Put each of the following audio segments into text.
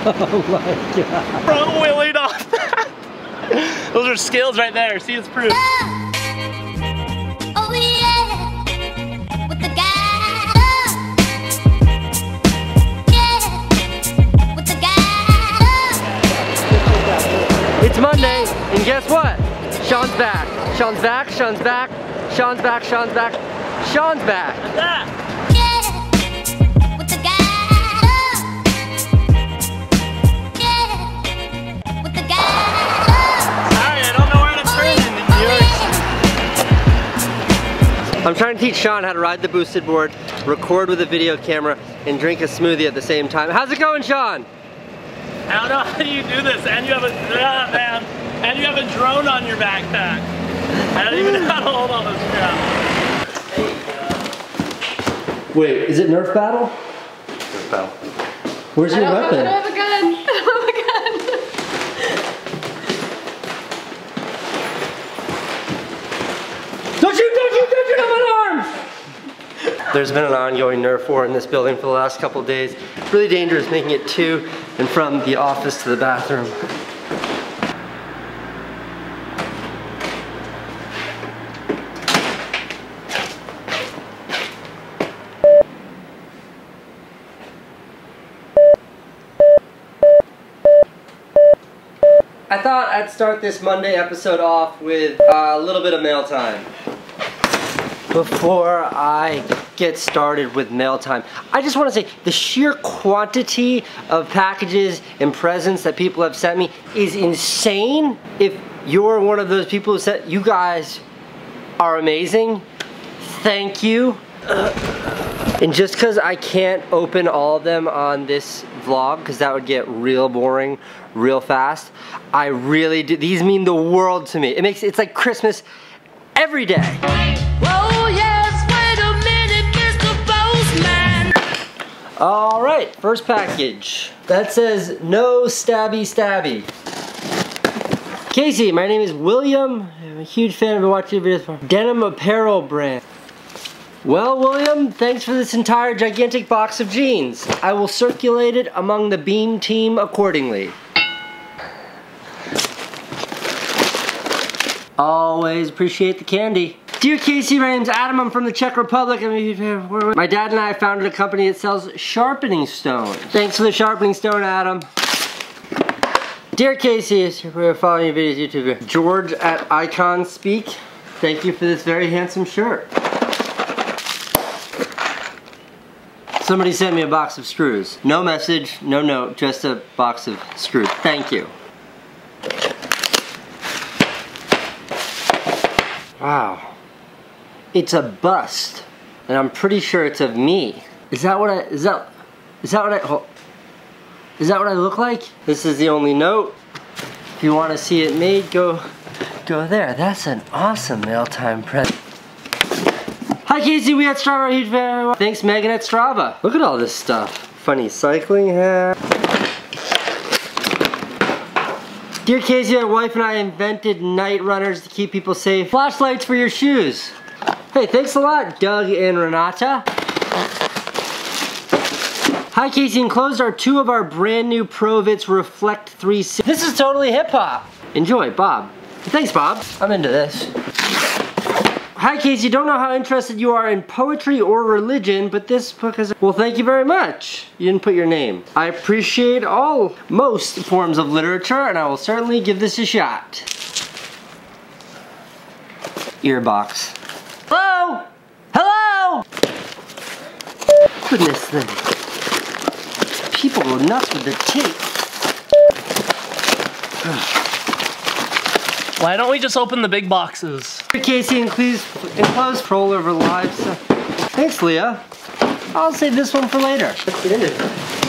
Oh my god. Front wheeling off that. Those are skills right there. See, it's proof. Oh yeah, with the guy. Yeah, with the guy. It's Monday, and guess what? Sean's back. Sean's back, Sean's back, Sean's back, Sean's back, Sean's back. Yeah, with the guy. Yeah, with the guy. Sorry, I don't know where to turn in New York. I'm trying to teach Sean how to ride the boosted board, record with a video camera, and drink a smoothie at the same time. How's it going, Sean? I don't know how you do this, and you have a man, and you have a drone on your backpack. I don't even know how to hold all this crap. Wait, is it Nerf battle? Nerf battle. Where's your weapon? I don't have a gun. I don't have a gun. Don't shoot on my arm! There's been an ongoing Nerf war in this building for the last couple of days. Really dangerous, making it to and from the office to the bathroom. I thought I'd start this Monday episode off with a little bit of mail time. Before I get started with mail time, I just want to say the sheer quantity of packages and presents that people have sent me is insane. If you're one of those people who said, you guys are amazing, thank you. And just because I can't open all of them on this vlog, because that would get real boring real fast, I really do. These mean the world to me. It's like Christmas every day. Whoa, yes, wait a minute, Mr. Postman. All right, first package. That says no stabby stabby. Casey, my name is William. I'm a huge fan of watching videos for Denim Apparel brand. Well, William, thanks for this entire gigantic box of jeans. I will circulate it among the Beam team accordingly. Always appreciate the candy. Dear Casey, my name's Adam. I'm from the Czech Republic. My dad and I founded a company that sells sharpening stone. Thanks for the sharpening stone, Adam. Dear Casey, we're following your videos, YouTube. George at Icon Speak. Thank you for this very handsome shirt. Somebody sent me a box of screws. No message, no note, just a box of screws. Thank you. Wow. It's a bust. And I'm pretty sure it's of me. Is that what I look like? This is the only note. If you want to see it made, go there. That's an awesome mail time present. Hi Casey, we at Strava, huge fan. Thanks Megan at Strava. Look at all this stuff. Funny cycling hat. Dear Casey, my wife and I invented night runners to keep people safe. Flashlights for your shoes. Hey, thanks a lot, Doug and Renata. Hi Casey, enclosed are 2 of our brand new Provitz Reflect 360. This is totally hip hop. Enjoy, Bob. Thanks, Bob. I'm into this. Hi Casey, don't know how interested you are in poetry or religion, but this book is... Well, thank you very much. You didn't put your name. I appreciate most forms of literature, and I will certainly give this a shot. Earbox. Hello? Hello? Goodness then. People go nuts with the tape. Why don't we just open the big boxes? Casey, enclosed rollover live. Thanks, Leah. I'll save this one for later. Let's get into it.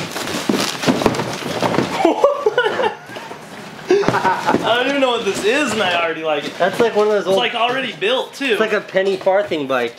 I don't even know what this is, and I already like it. That's like one of those old... It's like already built, too. It's like a penny farthing bike.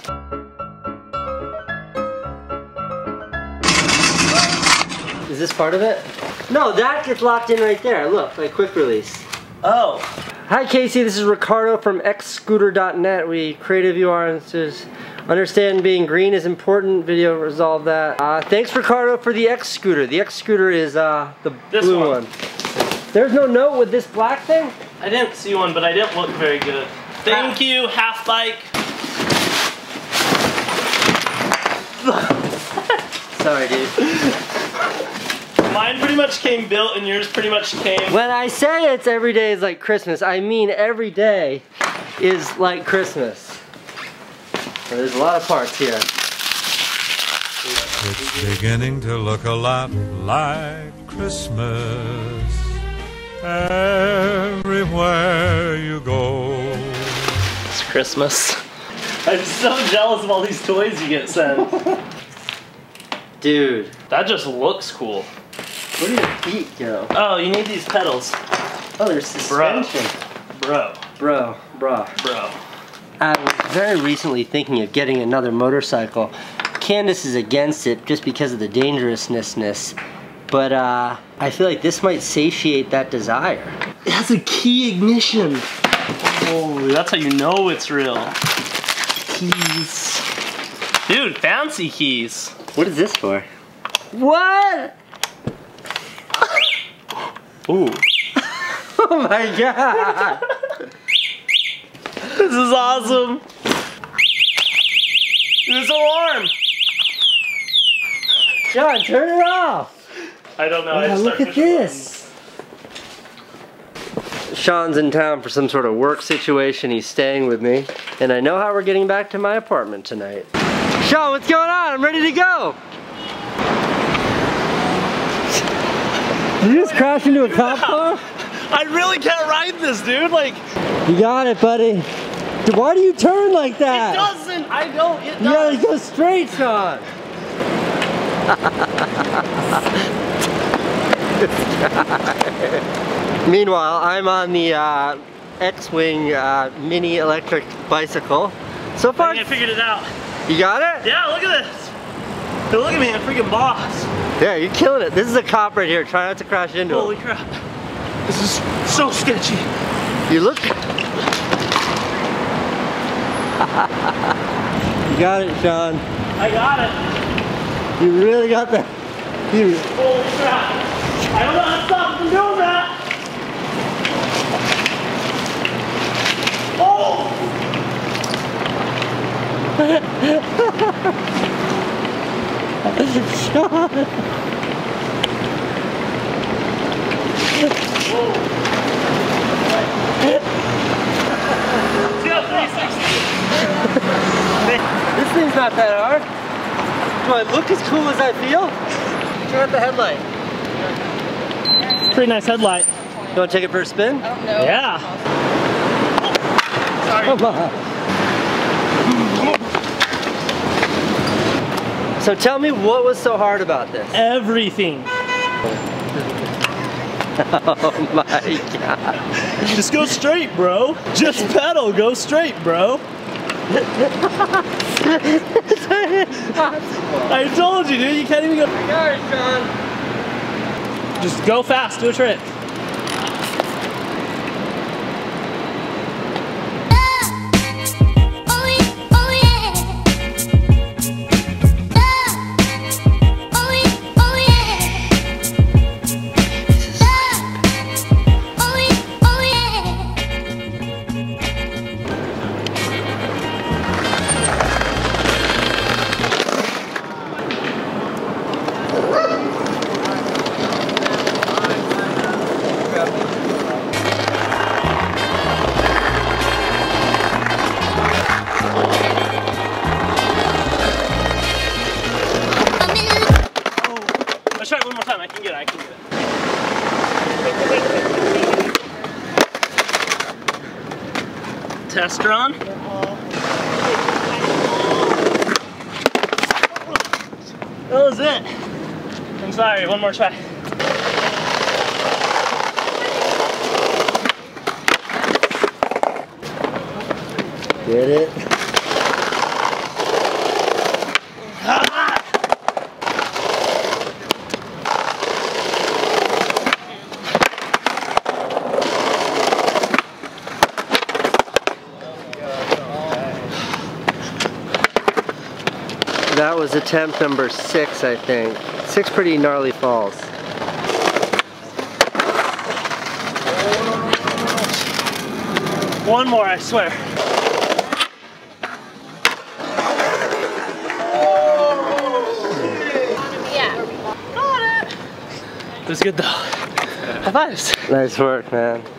Is this part of it? No, that gets locked in right there. Look, like quick release. Oh. Hi Casey, this is Ricardo from xscooter.net. We creative you are, and says, Understand being green is important. Video resolved that. Thanks Ricardo for the X scooter. The X scooter is the This blue one. one. There's no note with this black thing? I didn't see one, but I didn't look very good. Thank you, Half Bike. Sorry, dude. Mine pretty much came built and yours pretty much came. When I say it's every day is like Christmas, I mean every day is like Christmas. There's a lot of parts here. It's beginning to look a lot like Christmas everywhere you go. It's Christmas. I'm so jealous of all these toys you get sent. Dude, That just looks cool. where do your feet go? Oh, you need these pedals. Oh, there's suspension. Bro. Bro. I was very recently thinking of getting another motorcycle. Candace is against it just because of the dangerousness, but I feel like this might satiate that desire. It has a key ignition. Oh, that's how you know it's real. Keys. Dude, fancy keys. What is this for? What? Ooh. Oh my god. This is awesome. There's alarm. John, turn it off. I don't know. I Yeah, just look start at pushing this. Sean's in town for some sort of work situation. He's staying with me. And I know how we're getting back to my apartment tonight. Sean, what's going on? I'm ready to go. Did you just crash into a cop car? buttons. I really can't ride this, dude. Like, You got it, buddy. Dude, why do you turn like it that? doesn't. I don't. It You gotta does. go straight, Sean. Meanwhile, I'm on the X-Wing mini electric bicycle. So I far, think I figured it out. you got it? Yeah, look at this. Hey, look at me, I'm a freaking boss. Yeah, you're killing it. This is a cop right here. Try not to crash into Holy him. crap. This is so sketchy. You look. You got it, Sean. I got it. You really got that. You. Holy crap. I don't know how to stop from doing that. Oh! Sean. See that 360? This thing's not that hard. Do I look as cool as I feel? Turn out the headlight. Pretty nice headlight. You want to take it for a spin? Yeah. Sorry. Come on. So tell me, what was so hard about this? Everything. Oh my god. Just go straight, bro. Just pedal, go straight, bro. I told you, dude, you can't even go. I got it, Sean. Just go fast, do a trick. Oh yeah, oh yeah. Oh yeah, oh yeah. Oh yeah, oh yeah. Let's try it one more time. I can get it. I can get it. Test run. That was it. I'm sorry. One more try. Get it? That was attempt number 6, I think. 6 pretty gnarly falls. One more, I swear. Yeah. Got it. It was good though. High fives. Nice work, man.